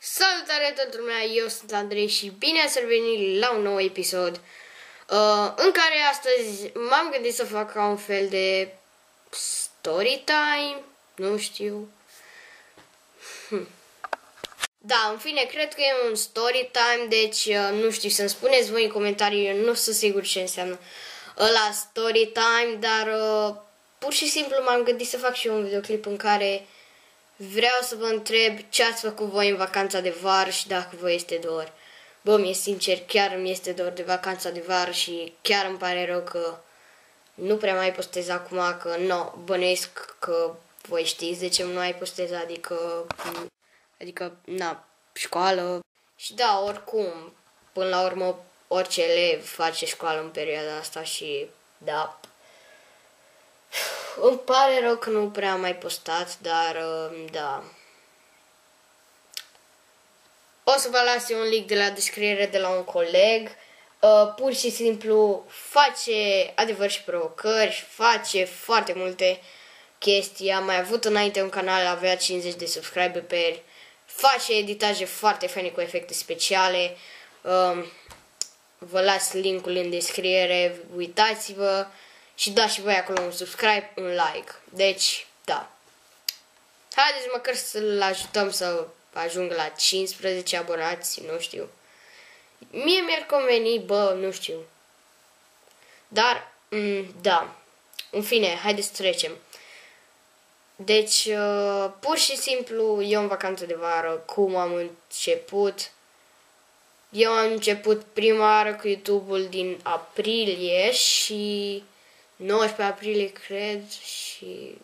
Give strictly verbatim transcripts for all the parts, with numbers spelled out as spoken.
Salutare toată lumea, eu sunt Andrei și bine ați revenit la un nou episod uh, în care astăzi m-am gândit să fac ca un fel de story time, nu știu. Hm. Da, în fine, cred că e un story time, deci uh, nu știu, să-mi spuneți voi în comentarii, eu nu sunt sigur ce înseamnă ăla story time, dar uh, pur și simplu m-am gândit să fac și eu un videoclip în care vreau să vă întreb ce ați făcut voi în vacanța de vară și dacă vă este dor. Bă, mi-e sincer, chiar îmi este dor de vacanța de vară și chiar îmi pare rău că nu prea mai postez acum, că nu, bănuiesc că voi știți de ce nu mai postez, adică, adică, na, școală. Și da, oricum, până la urmă, orice elev face școală în perioada asta și, da, îmi pare rău că nu prea am mai postat, dar, da. O să vă las eu un link de la descriere de la un coleg. Uh, pur și simplu face adevăr și provocări, face foarte multe chestii. Am mai avut înainte un canal, avea cincizeci de subscriberi, face editaje foarte faine cu efecte speciale. Uh, vă las linkul în descriere, uitați-vă. Și dați și voi acolo un subscribe, un like. Deci, da. Haideți măcar să-l ajutăm să ajungă la cincisprezece abonați, nu știu. Mie mi-ar conveni, bă, nu știu. Dar, da. În fine, haideți să trecem. Deci, uh, pur și simplu, eu în vacanță de vară, cum am început? Eu am început prima oară cu YouTube-ul din aprilie și nouăsprezece aprilie, cred, și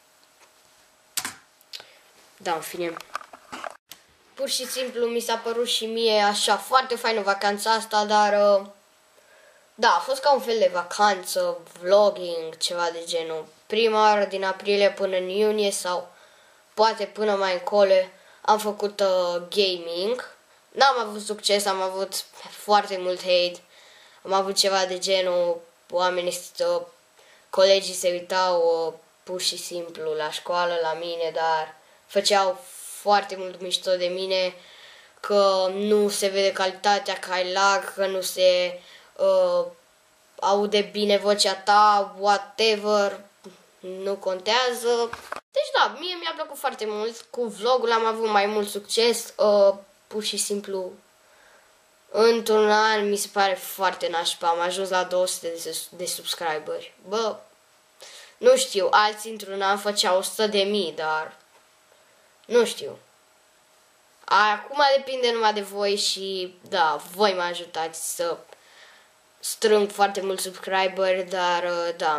da, în fine. Pur și simplu mi s-a părut și mie așa foarte faină vacanța asta, dar da, a fost ca un fel de vacanță, vlogging, ceva de genul. Prima oară din aprilie până în iunie sau poate până mai încolo am făcut uh, gaming. N-am avut succes, am avut foarte mult hate, am avut ceva de genul, oamenii uh, colegii se uitau uh, pur și simplu la școală, la mine, dar făceau foarte mult mișto de mine, că nu se vede calitatea, că ai lag, că nu se uh, aude bine vocea ta, whatever, nu contează. Deci da, mie mi-a plăcut foarte mult, cu vlogul am avut mai mult succes, uh, pur și simplu într-un an mi se pare foarte nașpa, am ajuns la două sute de, de subscriberi. Bă, nu știu, alții într-un an făceau o sută de mii, dar nu știu. Acum depinde numai de voi și da, voi mă ajutați să strâng foarte mulți subscriberi, dar da.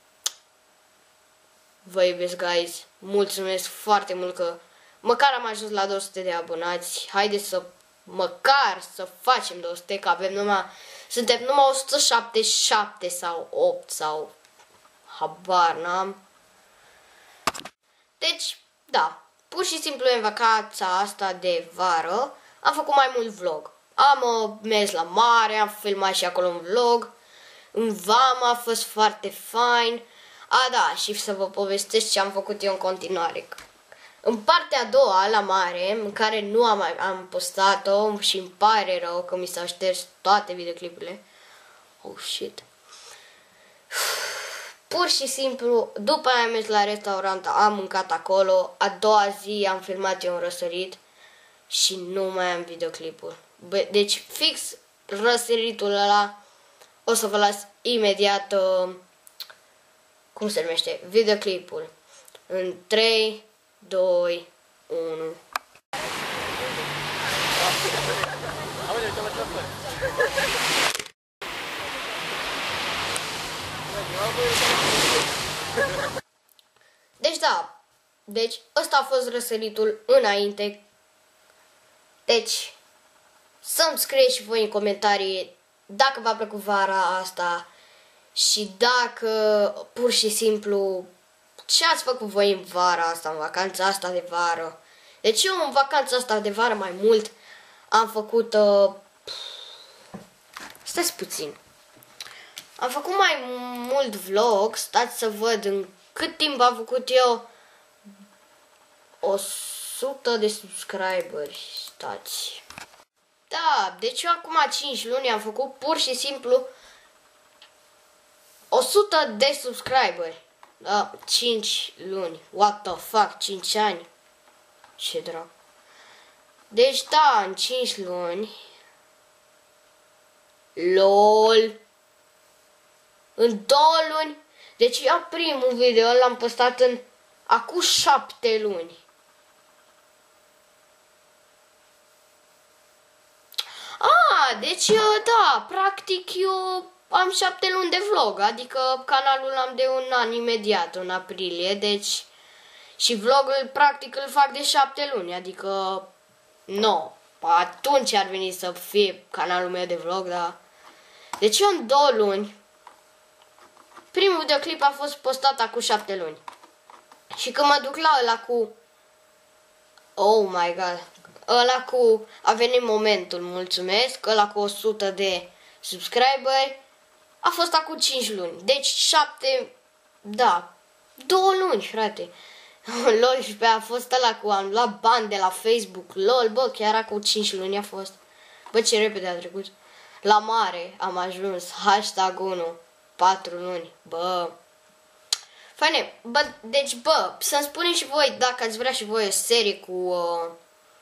Vă iubesc, guys. Mulțumesc foarte mult că măcar am ajuns la două sute de abonați. Haideți să măcar să facem două sute, că avem numai, suntem numai o sută șaptezeci și șapte sau opt sau habar n-am. Deci, da, pur și simplu în vacanța asta de vară am făcut mai mult vlog. Am uh, mers la mare, am filmat și acolo un vlog. În vama a fost foarte fain. A, da, și să vă povestesc ce am făcut eu în continuare. În partea a doua, la mare, în care nu am, am postat-o și îmi pare rău că mi s-au șters toate videoclipurile. Oh, shit. Pur și simplu, după aia am mers la restaurant, am mâncat acolo, a doua zi am filmat eu un răsărit și nu mai am videoclipul. Bă, deci fix răsăritul ăla o să vă las imediat, uh, cum se numește, videoclipul. În trei, doi, unu. Deci da, deci ăsta a fost răsăritul înainte. Deci să-mi scrieți și voi în comentarii dacă v-a plăcut vara asta și dacă pur și simplu ce ați făcut voi în vara asta, în vacanța asta de vară. Deci eu în vacanța asta de vară mai mult am făcut uh, stați puțin. Am făcut mai mult vlog, stați să văd în cât timp am făcut eu o sută de subscriberi. Stați. Da, deci eu acum cinci luni am făcut pur și simplu o sută de subscriberi. Da, cinci luni. What the fuck, cinci ani. Ce drag. Deci da, în cinci luni. LOL. În două luni. Deci eu primul video l-am postat în acum șapte luni. Ah, deci da, practic eu am șapte luni de vlog, adică canalul am de un an imediat, în aprilie, deci și vlogul practic îl fac de șapte luni, adică nu, atunci ar veni să fie canalul meu de vlog, dar deci eu în două luni, primul videoclip a fost postat acum șapte luni și când mă duc la ăla cu, oh my god, ăla cu, a venit momentul, mulțumesc, ăla cu o sută de subscriberi, a fost acum cinci luni. Deci șapte, da, două luni, frate. LOL, și pe a fost ăla cu, am luat bani de la Facebook. LOL, bă, chiar acum cinci luni a fost. Bă, ce repede a trecut. La mare am ajuns, hashtag unu, patru luni, bă. Faine, bă, deci, bă, să-mi spuneți și voi dacă ați vrea și voi o serie cu... Uh,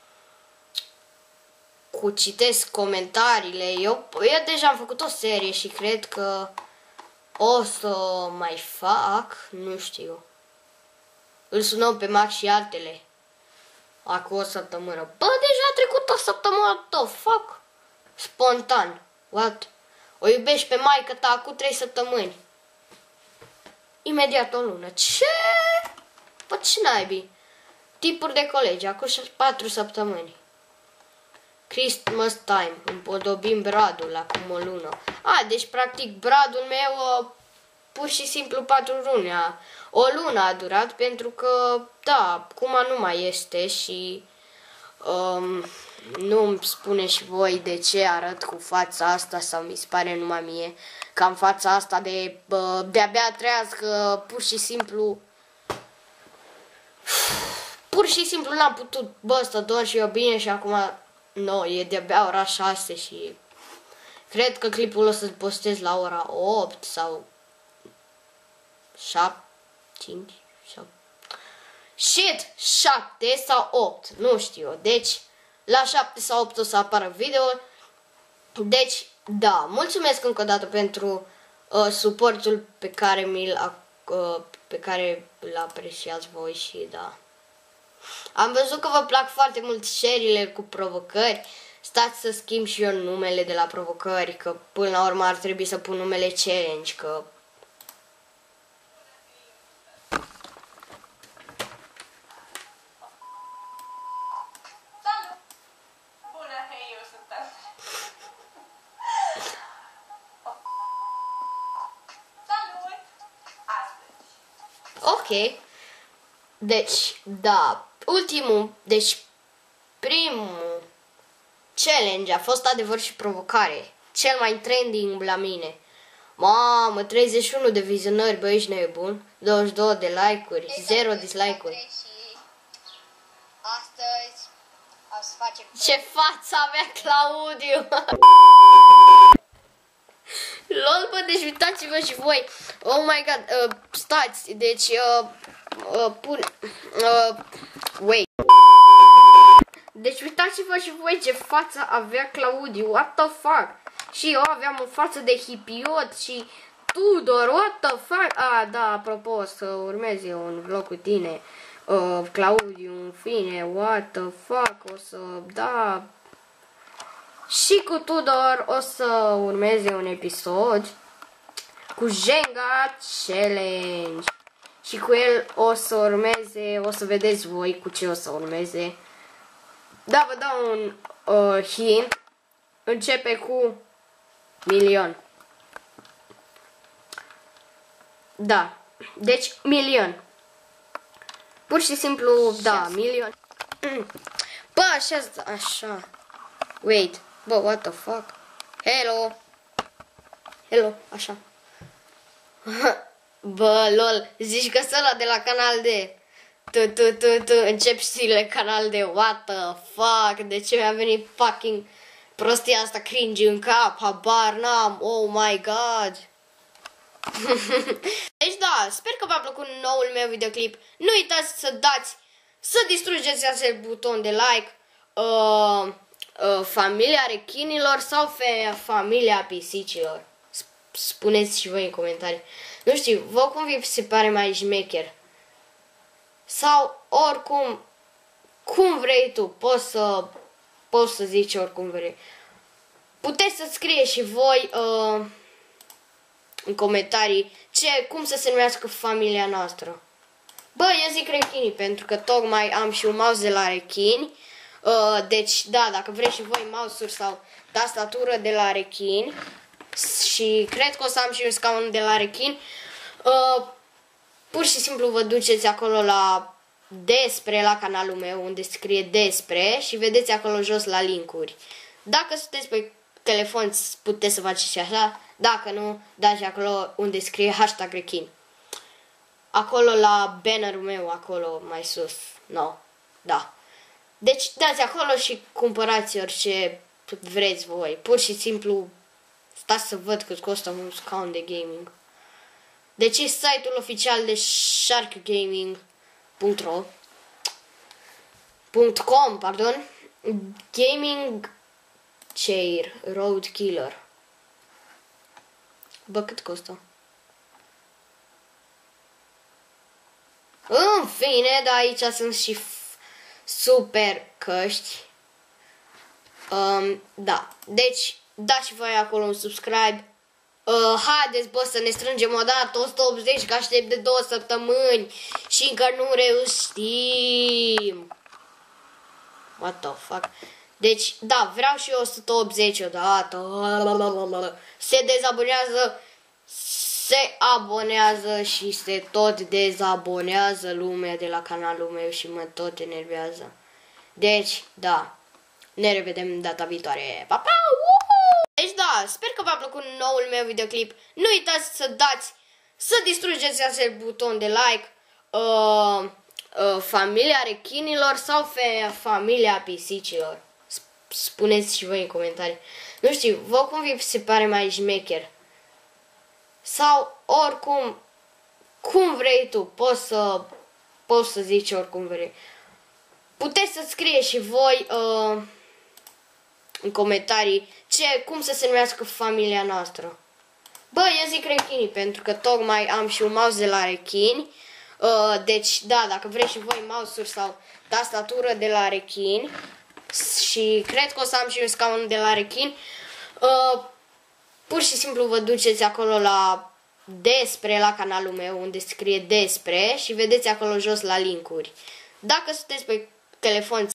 cu citesc comentariile. Eu, eu deja am făcut o serie și cred că o să mai fac, nu știu. Îl sunăm pe Max și altele. Acum o săptămână. Bă, deja a trecut o săptămână, what the fuck? Spontan. What? O iubești pe maică ta acum trei săptămâni. Imediat o lună. Ce? Bă, ce naibii? Tipuri de colegi, acum patru săptămâni. Christmas time, împodobim bradul acum o lună. A, deci practic bradul meu uh, pur și simplu patru luni. A, o lună a durat pentru că, da, Cuma nu mai este și um, nu îmi spune și voi de ce arăt cu fața asta sau mi se pare numai mie că am fața asta de uh, de-abia trează, pur și simplu pur și simplu n-am putut, bă, să dorm și eu bine și acum no, e de-abia ora șase și cred că clipul o să-l postez la ora opt sau șapte, cinci, șapte. Shit, șapte sau opt, nu știu. Deci, la șapte sau opt o să apară video. Deci, da, mulțumesc încă o dată pentru uh, suportul pe care mi-l uh, pe care îl apreciați voi și da. Am văzut că vă plac foarte mult serile cu provocări. Stați să schimb și eu numele de la provocări, că până la urmă ar trebui să pun numele challenge, că... Salut! Bună, hei, eu sunt Andrei. Salut! Astăzi. Ok. Deci, da, ultimul, deci primul challenge a fost adevăr și provocare. Cel mai trending la mine. Mamă, treizeci și unu de vizionări, bă, ești nebun. douăzeci și două de like-uri, zero dislike-uri. Astăzi o să facem... Ce față avea Claudiu! Lol, bă, deci uitați-vă și voi. Oh my god, uh, stați, deci, uh, uh, pun, uh, wait. Deci uitați-vă și voi ce față avea Claudiu, what the fuck. Și eu aveam o față de hipiot și Tudor, what the fuck. Ah, da, apropo, să urmeze un vlog cu tine, uh, Claudiu, în fine, what the fuck, o să, da... Și cu Tudor o să urmeze un episod cu Jenga Challenge. Și cu el o să urmeze, o să vedeți voi cu ce o să urmeze. Da, vă dau un uh, hint. Începe cu milion. Da, deci milion. Pur și simplu, da, milion. Bă, așa, așa. Wait. Bă, what the fuck? Hello! Hello, așa. Bă, lol, zici că ăla de la canal de... tu, tu, tu, tu, încep știrile canal de what the fuck, de ce mi-a venit fucking prostia asta cringe în cap, habar n-am, oh my god. Deci da, sper că v-a plăcut noul meu videoclip, nu uitați să dați, să distrugeți acel buton de like, uh, uh, familia rechinilor sau fe familia pisicilor. Spuneți și voi în comentarii. Nu știu, vă cum vi se pare mai șmecher? Sau oricum, cum vrei tu, poți să, poți să zici oricum vrei. Puteți să scrieți și voi uh, în comentarii ce, cum să se numească familia noastră. Bă, eu zic rechinii, pentru că tocmai am și un mouse de la rechini. Uh, deci, da, dacă vreți și voi mouse-uri sau tastatură de la rechini. Și cred că o să am și un scaun de la rechini. Uh, pur și simplu vă duceți acolo la despre, la canalul meu, unde scrie despre și vedeți acolo jos la linkuri. Dacă sunteți pe telefon, puteți să faceți și așa. Dacă nu, dați acolo unde scrie hashtag rechin. Acolo la bannerul meu, acolo mai sus. No, da. Deci dați acolo și cumpărați orice vreți voi. Pur și simplu stați să văd cât costă un scaun de gaming. Deci e site-ul oficial de shark gaming punct ro punct com, pardon. Gaming Chair Road Killer. Bă, cât costă? În fine, dar aici sunt și super căști. Um, da, deci dați și voi acolo un subscribe. Uh, haideți, bă, să ne strângem o dată o sută optzeci, că aștept de două săptămâni și încă nu reușim. What the fuck? Deci, da, vreau și eu o sută optzeci odată. Se dezabonează, se abonează și se tot dezabonează lumea de la canalul meu și mă tot enervează. Deci, da, ne revedem data viitoare. Pa, pa! Deci da, sper că v-a plăcut noul meu videoclip. Nu uitați să dați, să distrugeți acel buton de like, uh, uh, familia rechinilor sau fe familia pisicilor. Spuneți și voi în comentarii. Nu știu, vă cum vi se pare mai șmecher? Sau oricum, cum vrei tu, poți să, poți să zici oricum vrei. Puteți să scrieți și voi uh, în comentarii ce, cum să se numească familia noastră. Bă, eu zic rechinii, pentru că tocmai am și un mouse de la rechini. Uh, deci, da, dacă vreți și voi mouse-uri sau tastatură de la rechini. Și cred că o să am și un scaun de la rechini. Uh, pur și simplu vă duceți acolo la despre, la canalul meu, unde scrie despre și vedeți acolo jos la linkuri. Dacă sunteți pe telefon,